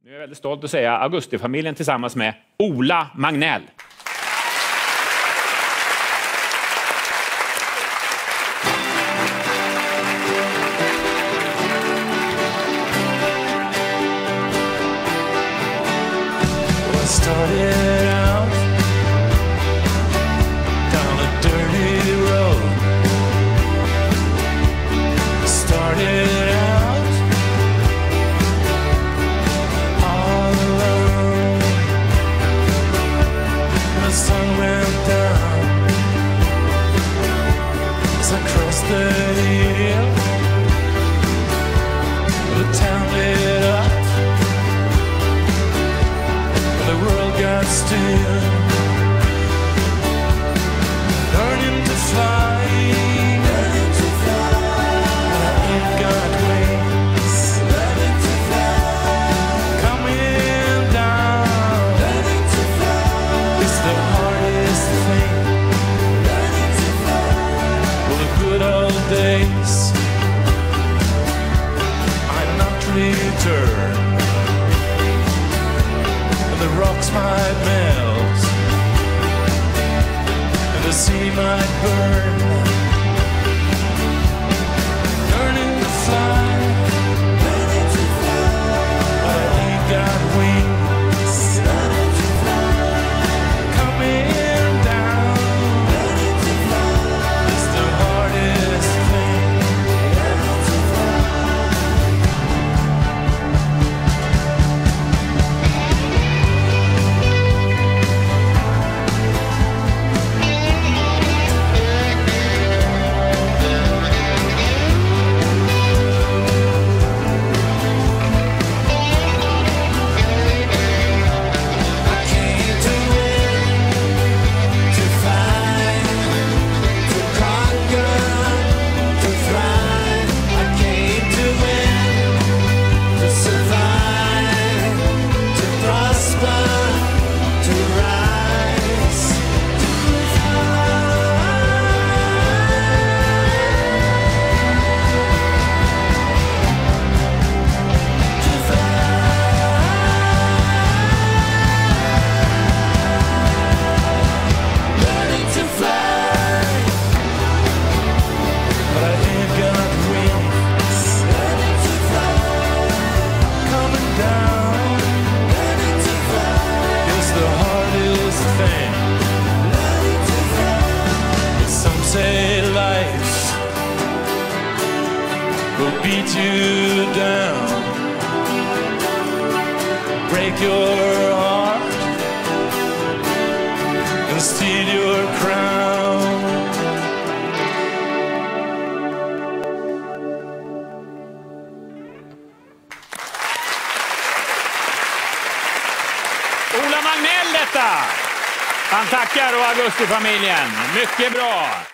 Nu är jag väldigt stolt att säga Augustifamiljen tillsammans med Ola Magnell. Started out down a dirty road. Started out all alone. The sun went down as I crossed the hill. The town lit up. The world got still, learning to fly, learning to fly. I ain't got wings, learning to fly. Coming down, learning to fly. It's the hardest thing, learning to fly. Well, the good old days are not returned. The rocks might melt, and the sea might burn. Learning to fly, learning to fly. But I ain't got wings, learning to fly. Coming down, learning to fly. It's the hardest thing, learning to fly. Will beat you down, break your heart, and steal your crown. Ola Magnell detta! Han tackar och Augustifamiljen. Mycket bra!